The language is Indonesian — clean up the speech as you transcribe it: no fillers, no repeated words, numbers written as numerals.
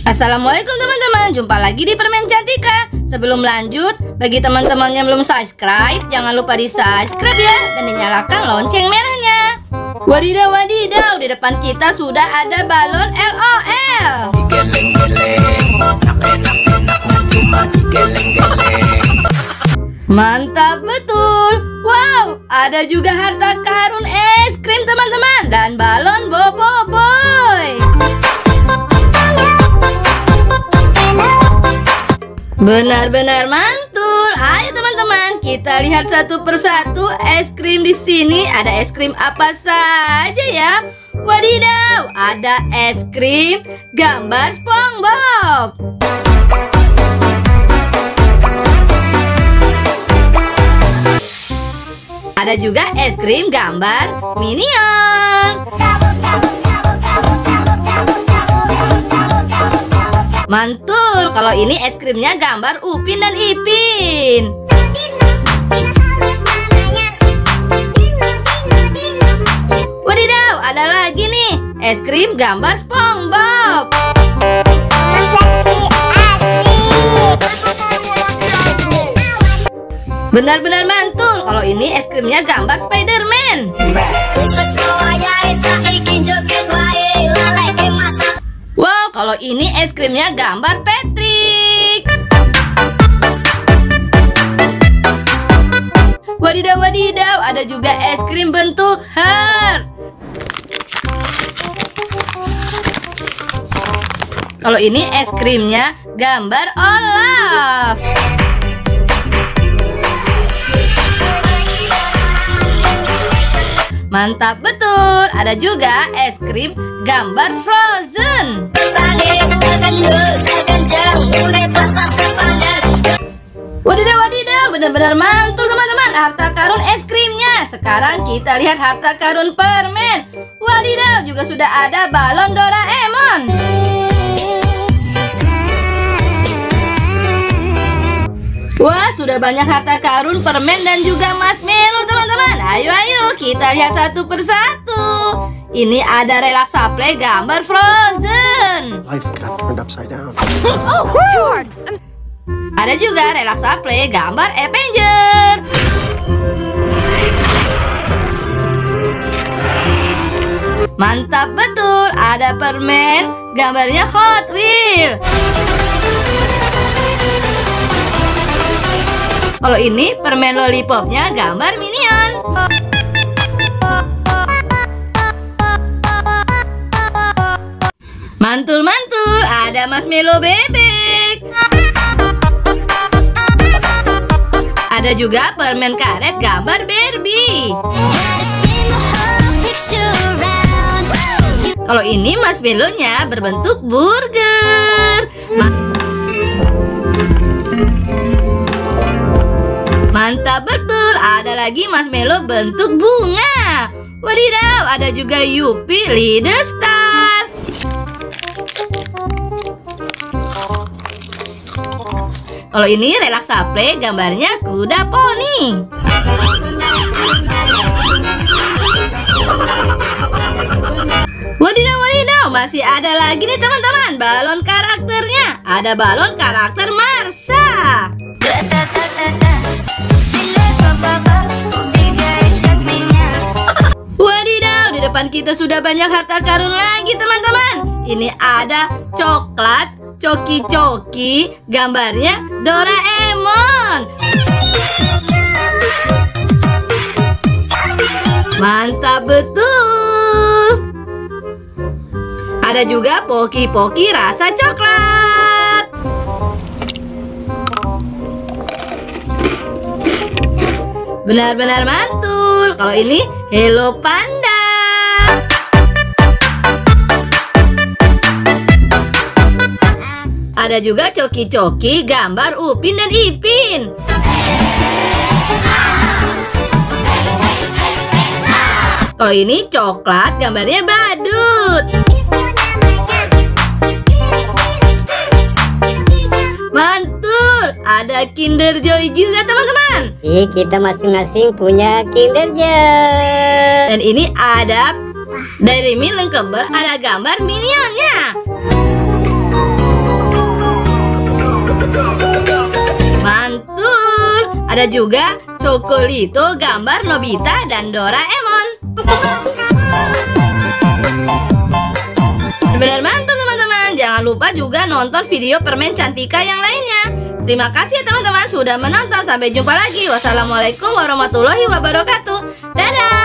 Assalamualaikum teman-teman, jumpa lagi di Permen Cantika. Sebelum lanjut, bagi teman-teman yang belum subscribe, jangan lupa di subscribe ya, dan dinyalakan lonceng merahnya. Wadidaw wadidaw, di depan kita sudah ada balon LOL. Mantap betul. Wow, ada juga harta karun es krim teman-teman, dan balon Bobo Boy. Benar-benar mantul. Ayo teman-teman, kita lihat satu persatu es krim di sini. Ada es krim apa saja ya? Wadidaw, ada es krim gambar SpongeBob. Ada juga es krim gambar Minion. Mantul, kalau ini es krimnya gambar Upin dan Ipin. Wadidaw, ada lagi nih es krim gambar SpongeBob. Benar-benar mantul, kalau ini es krimnya gambar Spider-Man. Wow, kalau ini es krimnya gambar Patrick. Wadidaw wadidaw, ada juga es krim bentuk heart. Kalau ini es krimnya gambar Olaf. Mantap betul, ada juga es krim gambar Frozen. Wadidaw wadidaw, benar-benar mantul teman-teman harta karun es krimnya. Sekarang kita lihat harta karun permen. Wadidaw, juga sudah ada balon Doraemon. Wah, sudah banyak harta karun permen dan juga marshmallow teman-teman. Ayo kita lihat satu persatu. Ini ada Relaxaplay gambar Frozen. Life got turned upside down. Ada juga Relaxaplay gambar Avenger. Mantap betul, ada permen gambarnya Hot Wheels. Kalau ini permen lollipopnya gambar Minion. Mantul-mantul, ada marshmallow bebek. Ada juga permen karet gambar Barbie. Kalau ini marshmallownya berbentuk burger. Mantap betul, ada lagi marshmallow bentuk bunga. Wadidaw, ada juga Yupi Leader Star. Kalau ini Relaxaplay gambarnya kuda poni. Wadidaw wadidaw, masih ada lagi nih teman-teman balon karakternya. Ada balon karakter Marsa. Wadidaw, di depan kita sudah banyak harta karun lagi teman-teman. Ini ada coklat coki-coki gambarnya Doraemon. Mantap betul. Ada juga poki-poki rasa coklat. Benar-benar mantul. Kalau ini Hello Panda. Ada juga coki-coki gambar Upin dan Ipin. Kalau ini coklat gambarnya badut. Mantul, ada Kinder Joy juga teman-teman. Kita masing-masing punya Kinder Joy. Dan ini ada Dairy Milk lengkebel, ada gambar Minionnya. Ada juga Chocolito gambar Nobita dan Doraemon. Benar mantap teman-teman. Jangan lupa juga nonton video permen Cantika yang lainnya. Terima kasih ya teman-teman sudah menonton. Sampai jumpa lagi. Wassalamualaikum warahmatullahi wabarakatuh. Dadah.